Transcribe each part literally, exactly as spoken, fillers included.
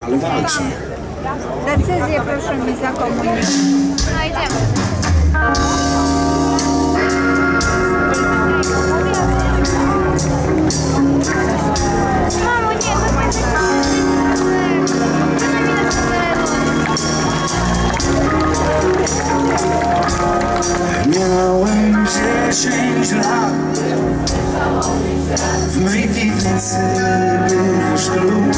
ale walczy. Decyzję proszę mi zakomunikować. No idziemy. Mamo, nie, to będzie Miałem dziesięć lat, w mojej piwnicy był ślub.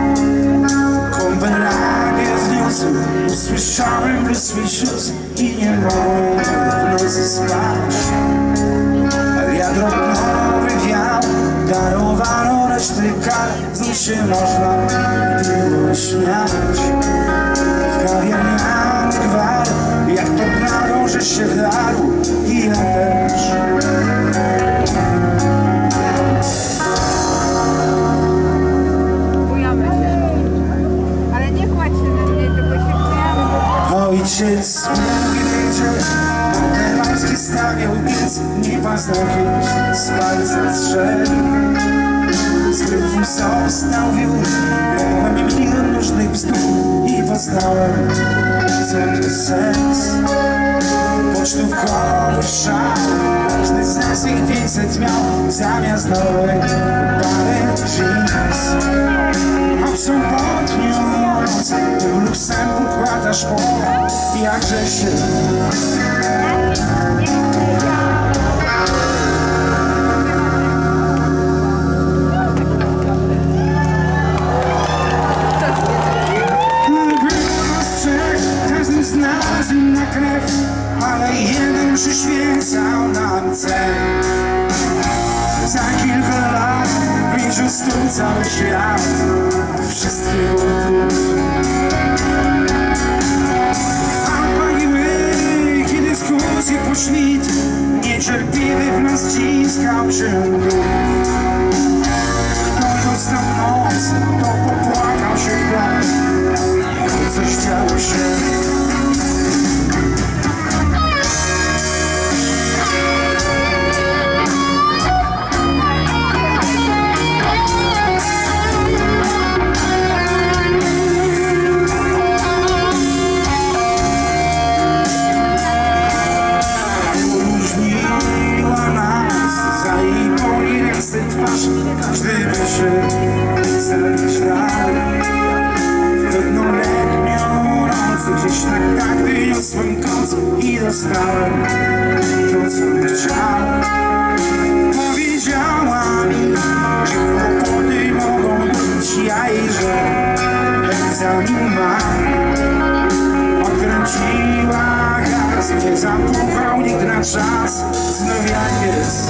Konweragę zniósł, usłyszałem blues swój sióstr i nie mogłem w nocy spać. Wiatr oknowy wiał, darowano reszty kar, znów się można było śmiać. W kawiarniach gwar, jak tornado, że się wdarł i ja też. Bujamy się. Ale nie kładź się na mnie, tylko się bujamy. Ojciec mówi, że te laski stawiał piec, nie paznokieć z palca strzelił. Z gryfu został wiór, mam milion różnych bzdur i poznałem, co to sens. Pocztówkowy szał, każdy z nas ich pięćset miał, zamiast nowej pary jeans. A w sobotnią noc w Luksemburg łatasz po, jakże się każdy z nas inna krew, ale jeden przyświecał nam cel. Za kilka lat bliżej stół cały świat, wszystkie utów. A paliły, kiedy dyskusje po świt, niecierpliwy w nas ciskał się duch. Kto dostał noc, to popłakał się kto, coś działo się. Każdy wyszedł zamyślał w pełnoletnią noc, gdzieś na tak wyniosłem koc i dostałem to, co chciał. Powiedziała mi, że kłopoty mogą być, ja i że egzamin mam. Odkręciła gaz, nie zapuchał nikt na czas, znów jak jest.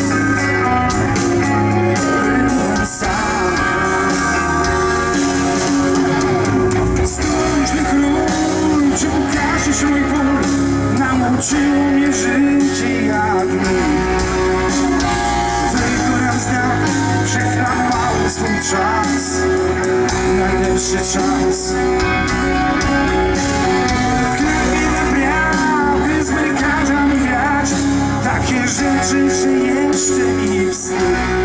Strączny król, czy ukaże się mój ból, nauczył mnie życie jak nikt. Wykonam znak, przeklamały swój czas, najlepszy czas. Klepie naprawdę z lekarza mi grać, takie rzeczy, że jeszcze mi wstyd.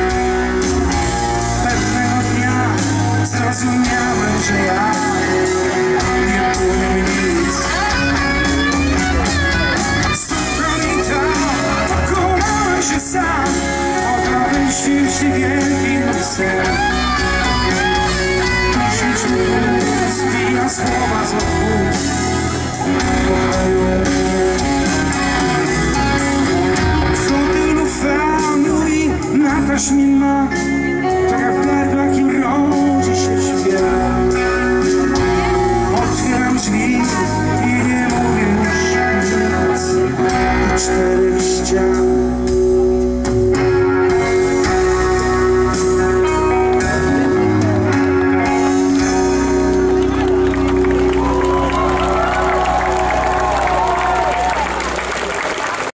Zrozumiałem, że ja nie umiem nic. Zupełnie tak, pokonałem się sam, odnaleźlił się wielkim sen. Tysiąc minut zbija słowa z ust. W hotelu Fan mówi, Natasz mi ma